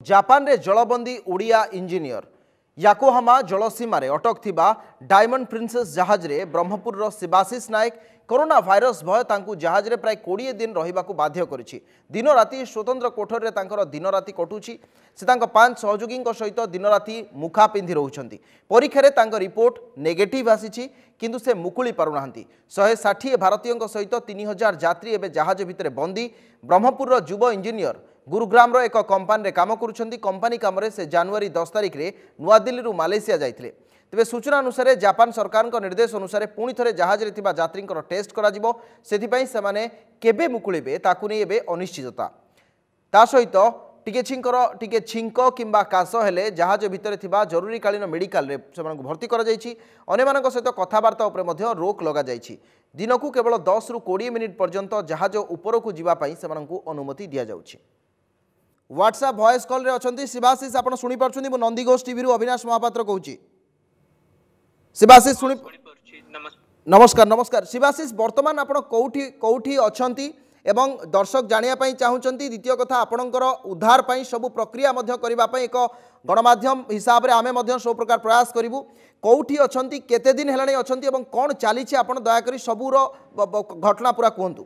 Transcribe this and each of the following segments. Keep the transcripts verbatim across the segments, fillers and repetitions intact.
Japan रे जलबंदी Odia engineer Yokohama जलसीम अटक थिबा डायमंड प्रिंसेस जहाज रे ब्रह्मपुर सुभाशिष नायक कोरोना भाइरस भय तांकु जहाज रे प्राय कोड़े दिन रहिबाकु बाध्य करिछि। दिन राति स्वतंत्र कोठर रे तांकर दिन राति कटुछि। से तांक पांच सहयोगी सहित दिन राति मुखा पिंधि रहउछंती। परीक्षा रे तांक रिपोर्ट नेगेटिव आसीछि किंतु से मुकुली पारु नाहंती। एक सौ साठ भारतीयों सहित तीन हजार यात्री एबे जहाज भितरे बंदी। ब्रह्मपुर युव इंजीनियर गुरुग्राम रो एक कंपनी रे काम करुछंती। कंपनी काम रे से जनवरी दस तारिख रे नुआ दिल्ली रु मालेशिया जाइथिले। तेबे सूचना अनुसार जापान सरकार निर्देश अनुसार पुणी थे जहाज रे थिबा यात्रींकर टेस्ट करा जिवो। सेथिपई सेमाने केबे मुकुलिबे ताकु नै एबे अनिश्चितता। ता सहित टिके छिंकर टिके छिंक किंबा काश हेले जहाज भितर थिबा जरूरीकालीन मेडिकल रे सेमानकु भर्ती करा जायछि। अन्यमानक सहित कथाबार्ता उपरे मध्य रोक लगा जायछि। दिनकु केवल दस रु बीस मिनिट पर्यंत जहाज उपरकु जिबा पई सेमानकु अनुमति दिया जाउछि। व्हाट्सएप वॉइस कॉल रे अछंती सुभाशिष आपण सुनि परछुनी मु नंदीघोष टीवी रु अविनाश महापात्र कहूची। सुभाशिष सुनि नमस्कार नमस्कार सुभाशिष वर्तमान आपण कोठी कोठी अछंती एवं दर्शक जानिया पई चाहुचंती। द्वितीय कथा आपणकर उद्धार पई सब प्रक्रिया मध्य करिबा पई एक गणमाध्यम हिसाब रे आमे मध्य सब प्रकार प्रयास करिवु। कोठी अछंती केते दिन हेलाणी अछंती एवं कोन चाली छि आपण दया करी सबुर घटना पूरा कहंतु।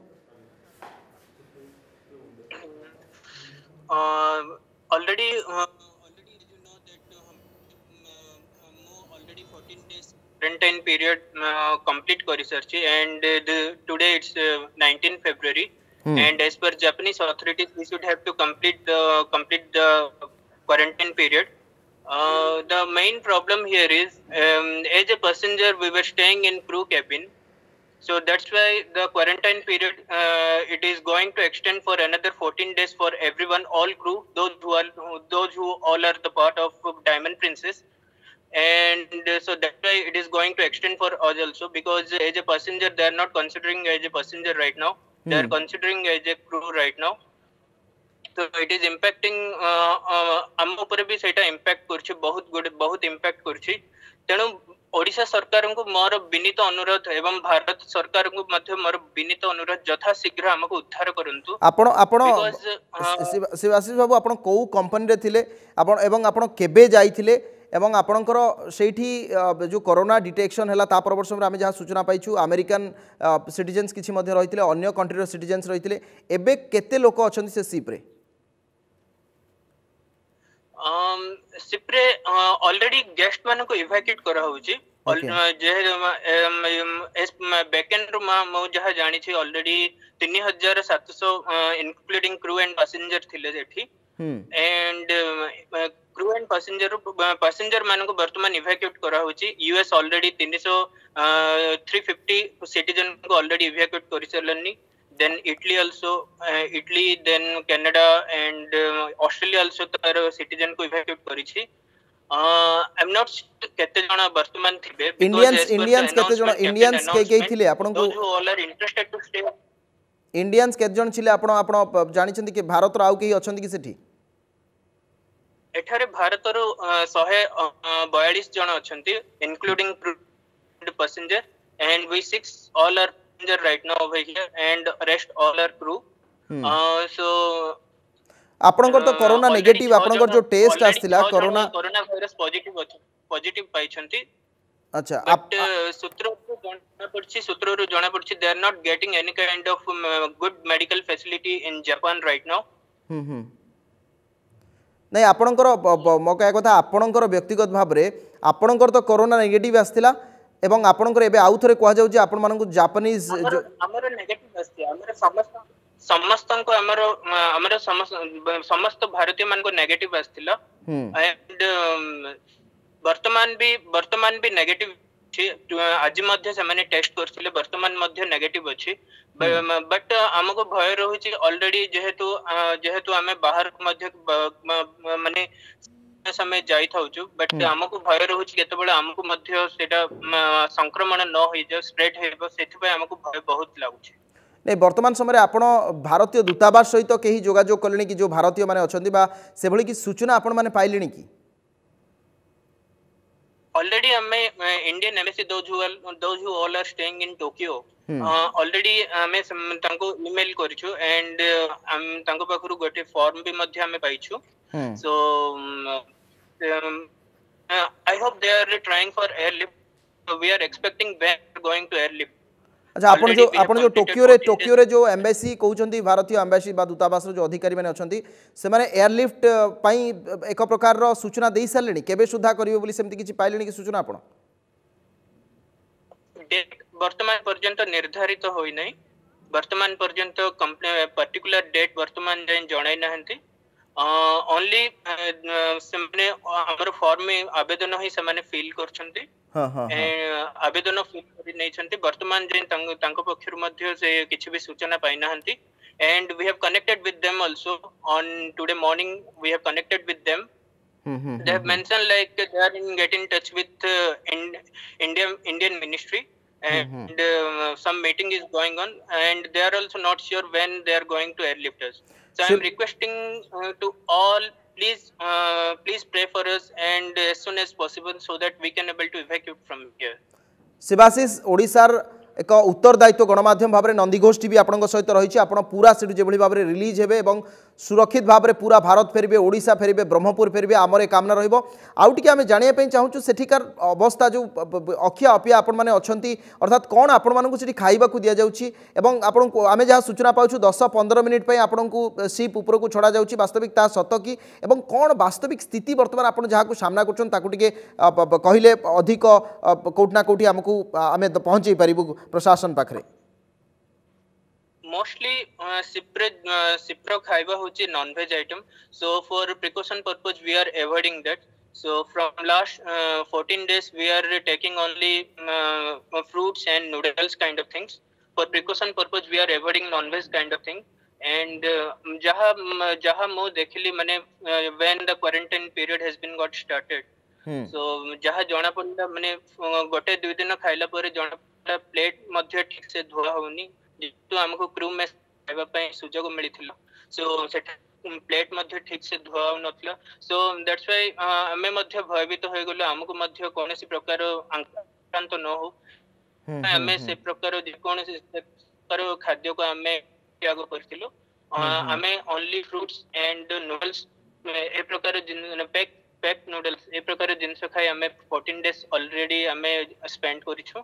Uh, already, uh, already you know that uh, uh, already fourteen days quarantine period uh, complete kari sarchi and uh, the, today it's uh, nineteenth February hmm. and as per Japanese authorities we should have to complete the complete the quarantine period. Uh, the main problem here is um, as a passenger we were staying in crew cabin. So that's why the quarantine period uh, it is going to extend for another fourteen days for everyone, all crew, those who are those who all are the part of Diamond Princess, and uh, so that's why it is going to extend for us also, because as a passenger they are not considering as a passenger right now, hmm. they are considering as a crew right now. So it is impacting am upare bhi seita impact करछि, बहुत good बहुत impact करछि। तेणु ओडिशा सरकार को मोर विनीत अनुरोध एवं भारत सरकार को मध्य मोर विनीत अनुरोध यथा शीघ्र हमको उद्धार करंतु। आपण आपण शिवाशिष बाबू आपण को कंपनी रे थिले आपण एवं आपण केबे जाइथिले एवं आपणकर सेठी जो कोरोना डिटेक्शन हैला ता पर वर्ष में आमे जहा सूचना पाइछु अमेरिकन सिटीजन्स किछि मध्ये रहिथिले, अन्य कंट्री रो सिटीजन्स रहिथिले। एबे केते लोक अछंती से शिप रे? सिप्रे ऑलरेडी गेस्ट मान को इवैक्यूएट करा होची। जे बैकएंड रो म जहा जानि छी ऑलरेडी तीन हजार सात सौ इंक्लूडिंग क्रू एंड पैसेंजर थिले जेठी and crew and passenger passenger मान को वर्तमान इवैक्यूएट करा होची। यूएस ऑलरेडी तीन सौ तीन सौ पचास सिटीजन को ऑलरेडी इवैक्यूएट करि चलनी। Then Italy also, uh, Italy, then Canada and uh, Australia also तार citizen को evacuate करी छी। uh, I'm not केते जना वर्तमान थिबे Indians Indians केते जना Indians के के थिले आपन को those who all are interested to stay Indians केते जन छिले आपन आपन जानि छथि कि भारत रो आउ केही अछंती कि सेठी? एठारे भारत रो एक सौ बयालीस जन अछंती including passenger and we six all are right now over here and rest all are crew. hmm. uh, so आपनकर तो कोरोना नेगेटिव आपनकर जो टेस्ट आस्तिला corona corona virus positive positive पाइछंती। अच्छा आप सूत्र को जाना पड़छि सूत्र रो जाना पड़छि they are not getting any kind of good medical facility in Japan right now. हम हम नै आपनकर म कहै कथा आपनकर व्यक्तिगत भाव रे आपनकर तो कोरोना नेगेटिव आस्तिला एवं आपनकर एबे आउ थरे कहै जाउ जे आपन मानन को जापानीज जो हमर नेगेटिव आस्ति हमर समस्त समस्त को हमर हमर समस्त समस्त भारतीय मान को नेगेटिव आस्तिला एंड वर्तमान भी वर्तमान भी नेगेटिव छी। आज मध्य से माने टेस्ट करथिले वर्तमान मध्य नेगेटिव अछि बट हमको भय रहउछि ऑलरेडी जेहेतु जेहेतु हमें बाहर मध्य माने समय जाई थाउछु बट हमको भय रहउछि केते बेले हमको मध्य सेटा संक्रमण न होई जे स्प्रेड हेबो सेति पे हमको भय बहुत लागुछि। नै वर्तमान समय आपण भारतीय दूतावास सहित केही जोगाजोग कलेनी कि जो भारतीय माने अछंती बा से भली कि सूचना आपण माने पाइलेनी कि? ऑलरेडी हमें Indian embassy those who those who all are staying in Tokyo already हमें तांको ईमेल करिछु एंड हम तांको पाखरु गोटे फॉर्म भी मध्य हमें पाइछु So um, um, uh, I hope they are trying for airlift. So we are expecting when we are going to airlift. अच्छा आपण जो आपण जो टोकियो रे टोकियो रे जो एम्बेसी कहउछंती भारतीय एम्बेसी बा दूतावास जो अधिकारी माने अछंती से माने एयरलिफ्ट पई एक प्रकार रो सूचना देई सारलेनी केबे सुधा करिवे बोली सेमति किछि पाइलेनी कि सूचना आपण डेट वर्तमान पर्यंत निर्धारित होई नै वर्तमान पर्यंत कंपनी पर्टिकुलर डेट वर्तमान जन जणाई नाहंती ओनली से माने हमर फॉर्म में आवेदन ही से माने फिल करछंती हां हां आवेदन फिल करि नै छंती वर्तमान जे तांको पक्षर मध्य से किछि भी सूचना पाइ नाहंती and we have connected with them also on today morning we have connected with them mm-hmm. They have mentioned like they are in get in touch with uh, in, Indian Indian ministry and mm-hmm. uh, some meeting is going on and they are also not sure when they are going to airlift us so, so I am requesting uh, to all please uh, please pray for us and as soon as possible so that we can able to evacuate from here Shivashish ओडिसार एक उत्तरदायित्व गणमाध्यम भाव में नंदीघोष भी आपण सहित रही आप पूरा से जो भाव में रिलीज हे सुरक्षित भाव में पूरा भारत फेरबे ओडिशा फेरबे ब्रह्मपुर फेरबे आमर ए कामना रहिबो आउ टिके आमे जानिया चाहूँ सेठिकार अवस्था जो अखिया अपिया आपण माने अछंती अर्थात कौन आपण मानकु सेठी खाइबा को दिया जाउची एवं आपण आमे जहाँ सूचना पाउछु दस पंद्रह मिनिट पई आपण को शिप ऊपर को छड़ा जाउची वास्तविक ता सत की एवं कौन वास्तविक स्थिति वर्तमान आपण जहाँ को सामना करछन ताकु टिके कहिले अधिक कोठना कोठी हमकु आमे पहुंचै परिबु प्रशासन पाखरे mostly uh, sipre uh, sipro khaiba hochi non veg item so for precaution purpose we are avoiding that so from last uh, fourteen days we are taking only uh, fruits and noodles kind of things for precaution purpose we are avoiding non veg kind of thing and uh, jaha jaha mo dekhili mane uh, when the quarantine period has been got started hmm. so jaha jana panda mane gote dui din khaila pore jana panda plate madhya ठीक से धोआ होनी जेतु हमको crew में खाइबा पई सुजोग मिलिथिला सो सेठ plate मध्ये ठीक से धोआ नथिला सो दैट्स व्हाई हमें मध्ये भयभीत होय गेलो हमको मध्ये कोनोसी प्रकार आक्रांत न हो हमें से प्रकार जे कोनोसी प्रकार खाद्य को हमें त्याग करथिलो हमें ओनली फ्रूट्स एंड नूडल्स ए प्रकार पैक पैक नूडल्स ए प्रकार जिंस खाई हमें फोर्टीन डेज ऑलरेडी हमें स्पेंड करिछो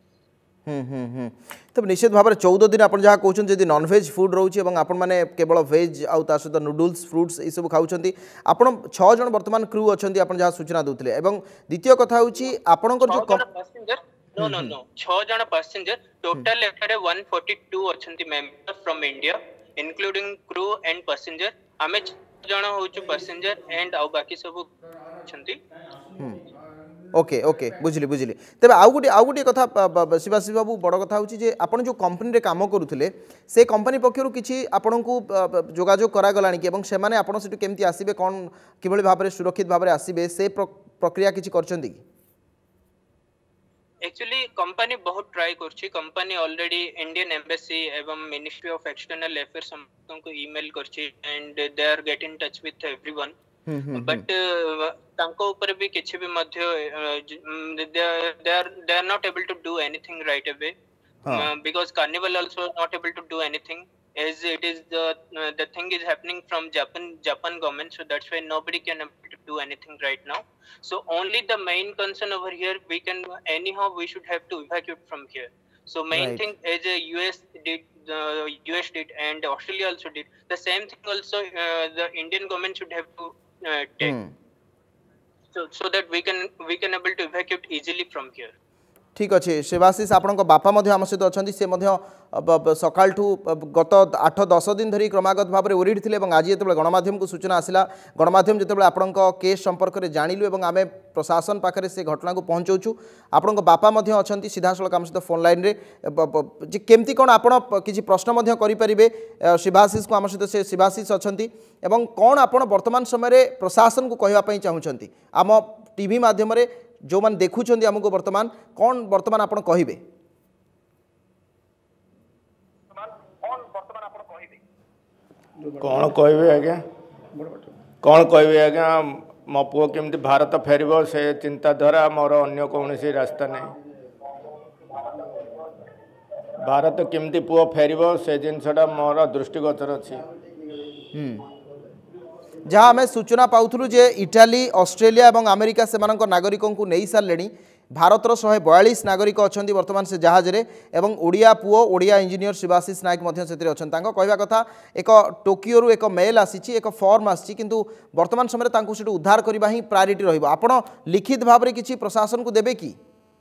तो निश्चित भाव में चौदह दिन आप जहाँ कहते हैं नॉन वेज फूड रोचे आपण मैंने केवल वेज आउ ता सहित नूडल्स फ्रुट्स ये सब खाऊँ आपण छह जन वर्तमान क्रू अच्छा आप जहाँ सूचना दूसरे एवं द्वितीय कथा हूँ आपणकर जो नो नो नो छह जन पैसेंजर टोटल एटारे one forty-two अछंती member from India including crew and passenger आमे जन होछु पैसेंजर एंड आउ बाकी सब अछंती ओके ओके बुझली बुझली तेज आउ गोटे आउ गोटे कथा शिवाशिष बाबू बड़ कथा हूँ जे आप जो कंपनी रे काम करुले से कंपनी पक्षर किसी आपण को जोगाजोग करागला कि से आपड़ से केमती आसबे कौन कि भाव में सुरक्षित भाव में आसबे से प्रक्रिया किसी कर एक्चुअली कंपनी बहुत ट्राई करछि कंपनी ऑलरेडी इंडियन एम्बेसी एवं मिनिस्ट्री ऑफ एक्सटर्नल अफेयर्स को ईमेल करछि and they are get in touch with everyone but तांको ऊपर भी किछि भी मध्य they are they are not able to do anything right away because Carnival also not able to do anything as it is the uh, the thing is happening from Japan Japan government so that's why nobody can able to do anything right now so only the main concern over here we can anyhow we should have to evacuate from here so main right. thing as a U S did the U S did and Australia also did the same thing also uh, the Indian government should have to uh, take hmm. so so that we can we can able to evacuate easily from here ठीक अच्छे शिवाशिष आपण बापा आम सहित अच्छा से सकाल गत आठ दस दिन धरी क्रमागत भाव में ओरीड थे आज जो गणमाध्यम को सूचना आसला गणमाध्यम जो आपण केस संपर्क में जानलु और आम प्रशासन पाखे से घटना को पहुँचाऊँ आपण बापा अच्छा सीधा सड़क आम सहित फोन लाइन में केमती कौन आपण किसी प्रश्न करेंगे शिवाशिष को आम सहित से शिवाशिष अच्छा कौन आप वर्तमान समय प्रशासन को कहवाई चाहूँगी आम टीवी माध्यम जो मैंने देखुं आमको वर्तमान कौन वर्तमान आप कहे कौन कहे आज्ञा कौन कहे आज्ञा मो पुओ केमती भारत फेर से चिंताधारा मोर अन्य कौन सी रास्ता नहीं भारत केमती पुओ फेर से जिनसा मोर दृष्टिगोचर अच्छी जहाँ आम सूचना पाऊँ जे इटाली ऑस्ट्रेलिया और अमेरिका से नागरिकों को नहीं सारे भारतर शहे बयालीस नागरिक अच्छा बर्तमान से जहाज रे एवं ओडिया पुओ ओडिया इंजीनियर सुभाशिष नायक अच्छा कहवा कथा एक टोकियो एक मेल आसी एक फॉर्म आसी किंतु वर्तमान समय से उद्धार करने ही प्रायोरिटी रहिबो। आपण लिखित भाव में किसी प्रशासन को देबे कि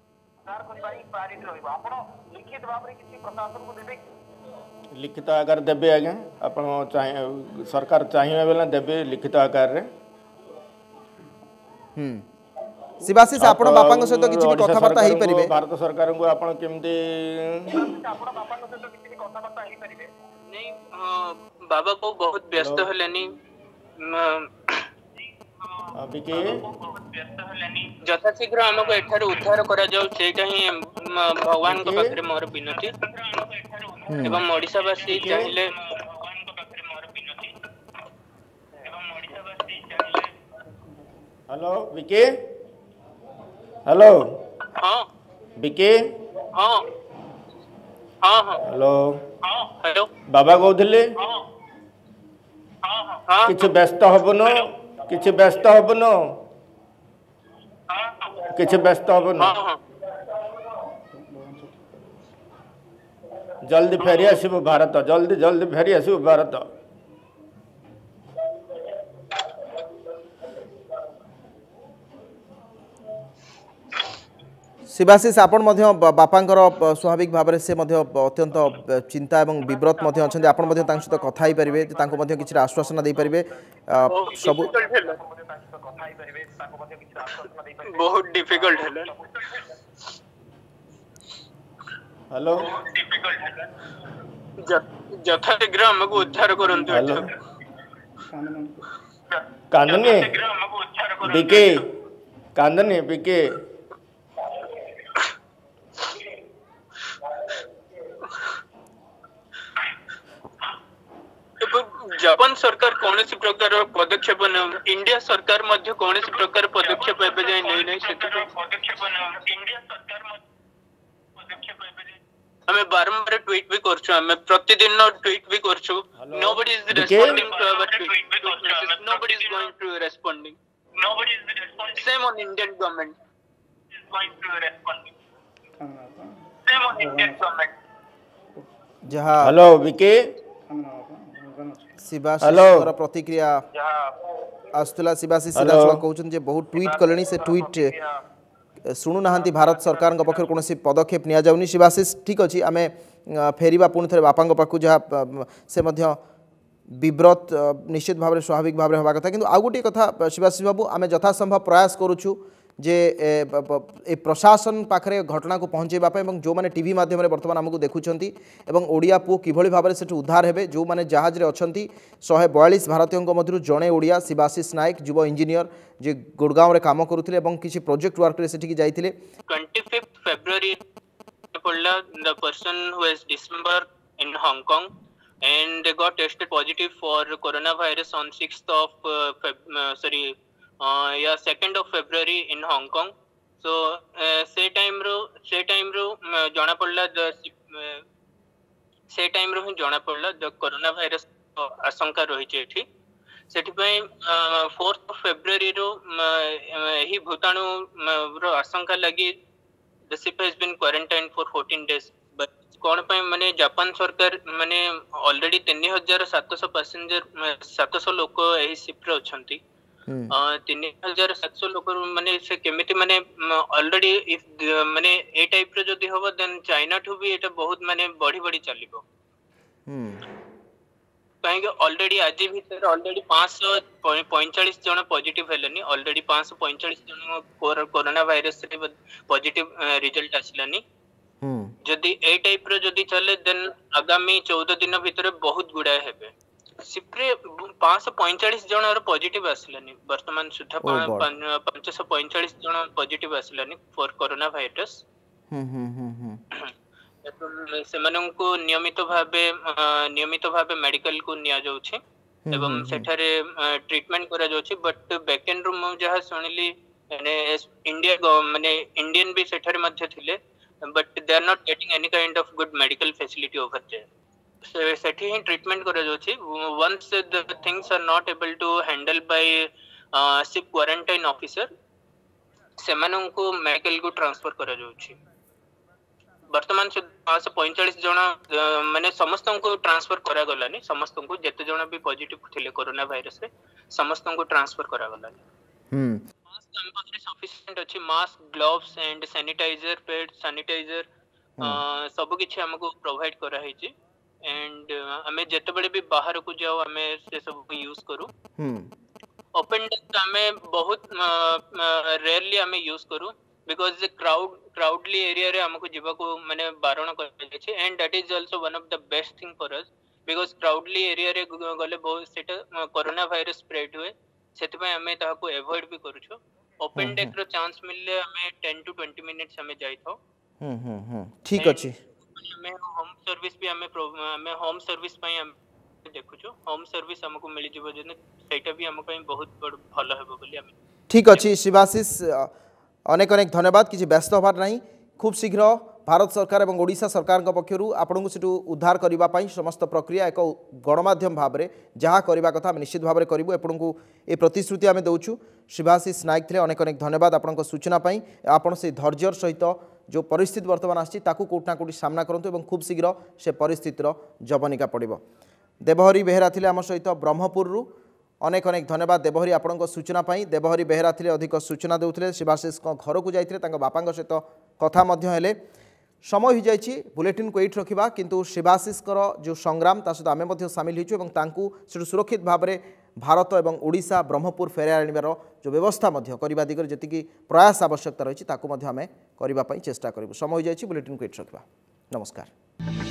लिखित आकार देवे आज्ञा आप सरकार चाहिए बेले देवे लिखित आकार रे। हम्म शिवाशिष आपण बापा सहित किसी भी कथबार्ता हो पारे भारत सरकार को आपण केमती नहीं बाबा को बहुत व्यस्त हलेनी अभी के यथाशीघ्र आमको एठार उद्धार करा जाऊ सेटा ही भगवान को पाखरे मोर विनती एवं ओडिशावासी चाहिले हेलो विके हेलो हाँ विके हाँ हाँ हाँ हेलो हेलो बाबा कहते हाँ किछ व्यस्त हबनो किछ व्यस्त हबनो किछ व्यस्त हबनो हाँ हाँ जल्दी फेरी आसबो भारत जल्दी जल्दी फेरी आसबो भारत। शिवाशिष आपण बापांकर स्वाभाविक भाव में से अत्यंत चिंता और विव्रत अच्छा आपण सहित कथा ही पारे किसी आश्वासन दे पारे सब बहुत डिफिकल्ट है। हेलो यथाशीघ्र हमको उद्धार करंतु हेलो कांदनी बीके कांदनी बीके जापान सरकार कौन सी प्रकार पदक्षेप इंडिया सरकार मध्य कौन सी प्रकार पदक्षेप एबे जाय नै नै सेति पदक्षेप इंडिया सरकार पदक्षेप एबे हमें बारंबार ट्वीट भी करछु हमें प्रतिदिन ट्वीट भी करछु nobody is responding to our tweet nobody is going to responding nobody is responding same on Indian government is going to responding same on Indian government जहां हेलो विके शिवाशिष प्रतिक्रिया आसुला शिवाशिष सीधा कहते बहुत ट्वीट कले से ट्वीट शुणु ना भारत सरकार पक्ष कौन पदक्षेप नि जाऊनी। शिवाशिष ठीक अच्छे आम फेरवा पुणी थे बापा पाखु जहाँ से विव्रत निश्चित भाव में स्वाभाविक भाव में हवा कथा किंतु आउ गोटे कथा शिवाशिष बाबू आम यथासंभव प्रयास करुछु जे ए प्रशासन पाखरे घटना को पहुँचेवाई और जो मैंने टीवी माध्यम बर्तमान आमको देखुंट ओडिया पुओ किभली भाव में सेठू उद्धार हेबे जो मैंने जहाज रे अछंती शहे बयालीस भारतीयों मध्य जड़े ओडिया शिवाशिष नायक युव इंजीनियर जे गुड़गांव रे काम करुथिले एवं किसी प्रोजेक्ट वर्क रे सेठी जाइथिले। twenty-fifth February the person who has disembarked in Hong Kong and they got tested positive for coronavirus on sixth of uh, Feb, uh, sorry Uh, yeah, second of February in Hong Kong. So uh, से time रो से time रो जाना पड़ला the से time रो ही जाना पड़ला the corona virus आशंका रही छे एठी सेठी पई फोर्थ ऑफ फेब्रुअरी रो ही भूताणु रो आशंका लगी the ship has been quarantine for fourteen days but कोन पई माने जापान सरकार माने ऑलरेडी तीन हज़ार सात सौ पैसेंजर सात सौ लोक एही शिप रे अछंती तीन हजार सात सौ लोक माने से केमिति माने ऑलरेडी इफ माने ए टाइप रो जदी होबो देन चाइना ठु भी एटा बहुत माने बढ़ी बढ़ी चलिबो हम काहे कि ऑलरेडी आज भीतर ऑलरेडी पाँच सौ पैंतालीस जन पॉजिटिव हेलनी ऑलरेडी पाँच सौ पैंतालीस जन कोरोना वायरस रे पॉजिटिव रिजल्ट आसिलानी जदी ए टाइप रो जदी चले देन आगामी चौदह दिन भीतर बहुत गुडा हेबे सिप्रे पाँच सौ पैंतालीस जन पॉजिटिव आसिलानी वर्तमान सुधा पाँच सौ पैंतालीस जन पॉजिटिव आसिलानी फॉर कोरोना वायरस से माननको नियमित भाबे नियमित भाबे मेडिकल को निया जाउछे एवं सेठारे ट्रीटमेंट करा जाउछे बट बैक एंड रूम जहा सुनिली माने इंडिया माने इंडियन भी सेठारे मध्य थिले but they are not getting any kind of good medical facility over there सेठी ही ट्रीटमेंट करा जाउछि once the things are not able to handle by ship quarantine officer सेमानन को मेडिकल को ट्रांसफर करा जाउछि वर्तमान पाँच पैंतालीस जन माने समस्त को ट्रांसफर करा गलानी समस्त को जते जन भी पॉजिटिव थिले कोरोना वायरस रे समस्त को ट्रांसफर करा गलानी हम मास्क हम पाखरे सफिशिएंट अछि mask gloves and sanitiser pad sanitiser सब किछि हमको प्रोवाइड करा है छी एंड हमें जते बड़े भी बाहर को जाओ हमें से सब यूज करू हम ओपन डेस्क हमें बहुत रेयरली हमें यूज करू बिकॉज क्राउड क्राउडली एरिया रे हमको जीवा को माने बारण कर छै and that is also one of the best thing for us because crowdly area रे गले बहुत सेटा कोरोना वायरस स्प्रेड हुए सेति पे हमें ता को अवॉइड भी करू छो ओपन डेस्क रो चांस मिलले हमें टेन टू ट्वेंटी मिनिट्स हमें जाई थो हम हम हम ठीक अछि हमें होम सर्विस भी हमें हमें होम सर्विस पई हम देखु छो होम सर्विस हमको मिल जिवो जने सेटा भी हम पई बहुत भलो हेबो बोली हम ठीक अछि शिवाशिष अनेक अनेक धन्यवाद किसी व्यस्त होबार नहीं खूब शीघ्र भारत सरकार और ओडिशा सरकार पक्षर आपन को सेठू उद्धार करने समस्त प्रक्रिया एक गणमाध्यम भाव में जहाँ करने कथा निश्चित भाव में करूँ एपण को ये प्रतिश्रुति आम दौचु शिवाशिष नायक थे अनेक अनेक धन्यवाद आपण सूचना आपड़ से धैर्यर सहित जो परिस्थिति वर्तमान आसी कोटना कोटी सामना करूँ और खूब शीघ्र से परिस्थितिर जवनिका पड़ो देवहरी बेहेरा थे आम सहित ब्रह्मपुर अनेक अनेक धन्यवाद देवहरी आपण सूचना देवहरी बेहेरा थे अधिक सूचना देते शिवाशिष घर को जाते बापा सहित कथा हेले समय हो जाए बुलेटिन को एट रखा किंतु शिवाशिषकर जो संग्राम ता सहित आम सामिल होचु सुरक्षित भाव में भारत और ओडिशा ब्रह्मपुर फेराई आनिबार जो व्यवस्था करने दिगरे जी प्रयास आवश्यकता रही आम करने चेष्टा करूँ समय हो जाए बुलेटिन को एट रखा नमस्कार।